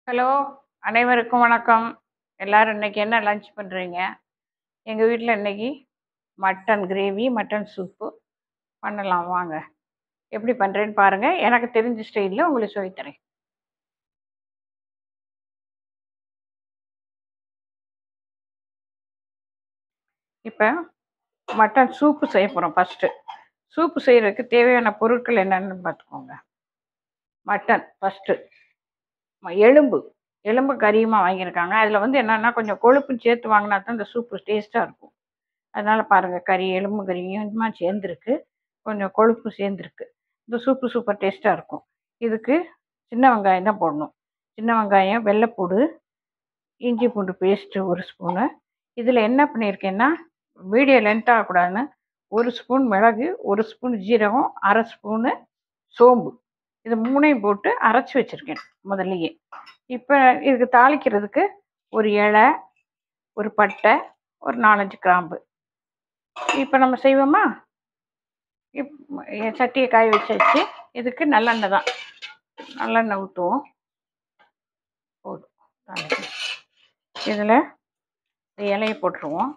Hello, அனைவருக்கும் வணக்கம். எல்லாரும் இன்னைக்கு என்ன லஞ்ச் பண்ணுறீங்க? எங்கள் வீட்டில் இன்னைக்கு மட்டன் கிரேவி, மட்டன் சூப்பு பண்ணலாம் வாங்க. எப்படி பண்ணுறேன்னு பாருங்கள். எனக்கு தெரிஞ்ச ஸ்டைலில் உங்களுக்கு சொல்லித்தரேன். இப்போ மட்டன் சூப்பு செய்ய போகிறோம். ஃபஸ்ட்டு சூப்பு செய்கிறதுக்கு தேவையான பொருட்கள் என்னென்னு பார்த்துக்கோங்க. மட்டன் ஃபஸ்ட்டு எலும்பு கறியுமாக வாங்கியிருக்காங்க. அதில் வந்து என்னென்னா கொஞ்சம் கொழுப்பும் சேர்த்து வாங்கினா தான் இந்த சூப்பு டேஸ்ட்டாக இருக்கும். அதனால் பாருங்கள், எலும்பு கறியுமா சேர்ந்துருக்கு, கொஞ்சம் கொழுப்பு சேர்ந்துருக்கு. இந்த சூப்பு சூப்பர் டேஸ்ட்டாக இருக்கும். இதுக்கு சின்ன வெங்காயம் தான் போடணும். சின்ன வெங்காயம், வெள்ளைப்பூடு, இஞ்சி பூண்டு பேஸ்ட்டு 1 ஸ்பூனு. இதில் என்ன பண்ணியிருக்கேன்னா, வீடியோ லென்த் ஆகக்கூடாதுன்னு 1 ஸ்பூன் மிளகு, 1 ஸ்பூன் ஜீரகம், 1/2 ஸ்பூனு சோம்பு, இது 3ஐயும் போட்டு அரைச்சி வச்சுருக்கேன் முதல்லையே. இப்போ இதுக்கு தாளிக்கிறதுக்கு ஒரு இலை, ஒரு பட்டை, ஒரு 4-5 கிராம்பு. இப்போ நம்ம செய்வோமா? சட்டியை காய வச்சாச்சு. இதுக்கு நல்லெண்ணெய் தான், நல்லெண்ணெய் ஊற்றுவோம். போதும். இதில் இலையை போட்டுருவோம்.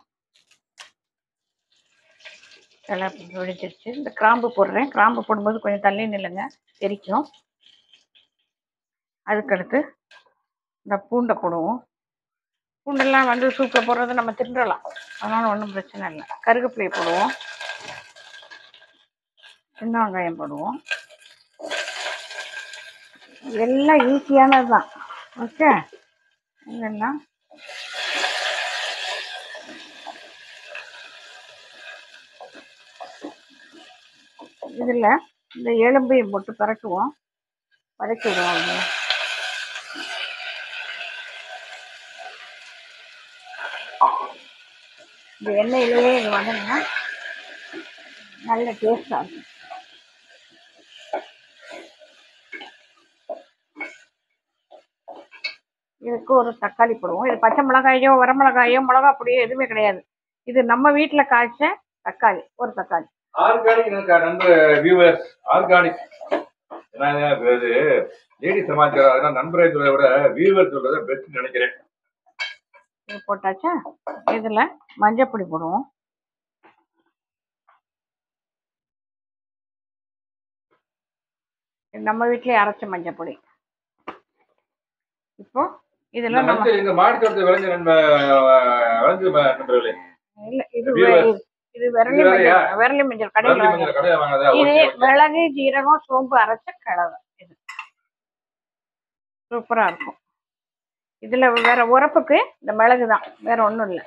இலை வெடிச்சிருச்சு. இந்த கிராம்பு போடுறேன். கிராம்பு போடும்போது கொஞ்சம் தள்ளி நில்லுங்க, எரிக்கும். அதுக்கடுத்து இந்த பூண்டை போடுவோம். பூண்டெல்லாம் வந்து சூப்பில் போடுறது நம்ம தின்றலாம், அதனால் ஒன்றும் பிரச்சனை இல்லை. கருவேப்பிலையை போடுவோம். சின்ன வெங்காயம் போடுவோம். எல்லாம் ஈஸியானது தான். ஓகே, இதெல்லாம் இதில் இந்த எலும்பையும் போட்டு பரட்டுவோம், வதக்கி விடுவோம். இந்த எண்ணெயிலேயே இது வதங்கினா நல்ல டேஸ்டாக இருக்கும். இதுக்கு ஒரு தக்காளி போடுவோம். இது பச்சை மிளகாயோ வரமிளகாயோ மிளகா பொடியோ எதுவுமே கிடையாது. இது நம்ம வீட்டில் காய்ச்ச தக்காளி, ஒரு தக்காளி. ஆர்கானிக் நண்பர் வியூவர்ஸ், ஆர்கானிக் லேடி சமாச்சாரம், அதெல்லாம் நண்பரை சொல்றதை விட வியூவர் சொல்றதை பெஸ்ட் நினைக்கிறேன். இது போட்டாச்சா? இதில் மஞ்சப்பொடி போடுவோம். நம்ம வீட்டிலே அரைச்ச மஞ்சப்பொடி. இப்போ இதெல்லாம் இந்த மாடித்தோட்டத்தை விளைஞ்ச நண்பர்களே, இல்லை, இது விரலி மஞ்சள் கடையில். இது மிளகு, ஜீரகம், சோம்பு அரைச்ச கலவை. இது சூப்பராக இருக்கும். இதில் வேற உரப்புக்கு இந்த மிளகு தான், வேற ஒன்றும் இல்லை.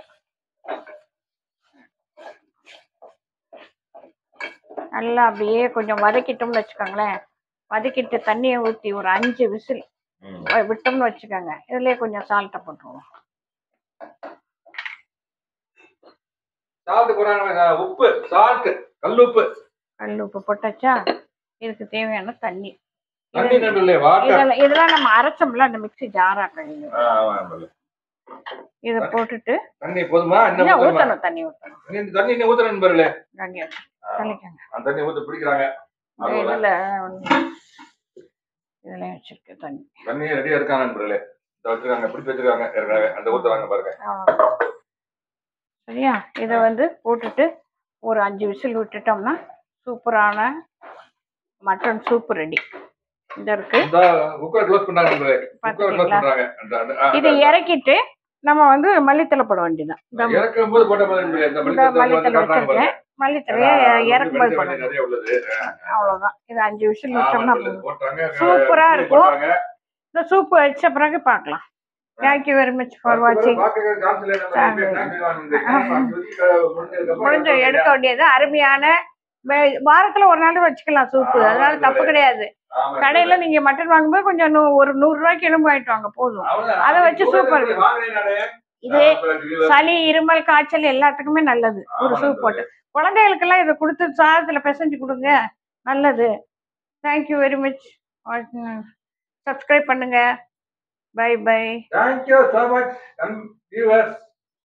நல்லா அப்படியே கொஞ்சம் வதக்கிட்டோம்னு வச்சுக்கோங்களேன். வதக்கிட்டு தண்ணியை ஊற்றி ஒரு 5 விசில் விட்டோம்னு வச்சுக்கோங்க. இதுலேயே கொஞ்சம் சால்ட்டை போட்டுருவோம். உப்பு, சால்ட், கல்லுப்பு போட்டாச்சா? இதுக்கு தேவையான தண்ணி. இதெல்லாம் நம்ம அரைச்சோம்ல, அந்த மிக்ஸி ஜாரா கழுவி இதை போட்டுட்டு தண்ணி போதுமா? ஊற்றணும், தண்ணி ஊற்றணும். தண்ணி ஊற்றணும் நண்பர்களே. தண்ணி ஊற்ற பிடிக்கிறாங்க. இதில் இதெல்லாம் வச்சிருக்கேன். தண்ணி ரெடியா இருக்காங்க நண்பர்களே. வச்சிருக்காங்க, பிடிச்சி வச்சிருக்காங்க. அந்த ஊற்றுறாங்க பாருங்க. சரியா? இதை வந்து போட்டுட்டு ஒரு 5 விசில் விட்டுட்டோம்னா சூப்பரான மட்டன் சூப்பு ரெடி. இந்த இருக்கு. இதை இறக்கிட்டு நம்ம வந்து மல்லித்தலை போட வேண்டியதான். மல்லித்தலை வச்சிருக்கேன். மல்லித்தலையை இறக்கும்போது போடணும். அவ்வளோதான். இது 5 விசில் வச்சோம்னா சூப்பரா இருக்கும். இந்த சூப்பு வச்ச பிறகு பார்க்கலாம். Thank you very much for watching. முடிஞ்ச எடுக்க வேண்டியது. அருமையான, வாரத்துல ஒரு நாள் வச்சுக்கலாம் சூப்பு, அதனால தப்பு கிடையாது. கடையில நீங்க மட்டன் வாங்கும்போது கொஞ்சம் ஒரு 100 ரூபாய்க்கு எலும்பு வாங்கிட்டு வாங்க, போதும். அதை வச்சு சூப்பர். இது சளி, இருமல், காய்ச்சல் எல்லாத்துக்குமே நல்லது ஒரு சூப் போட்டு. குழந்தைகளுக்கெல்லாம் இதை கொடுத்து சாதத்துல பிசைஞ்சு கொடுங்க, நல்லது. Thank you very much. சப்ஸ்கிரைப் பண்ணுங்க. Bye bye. Thank you so much, viewers.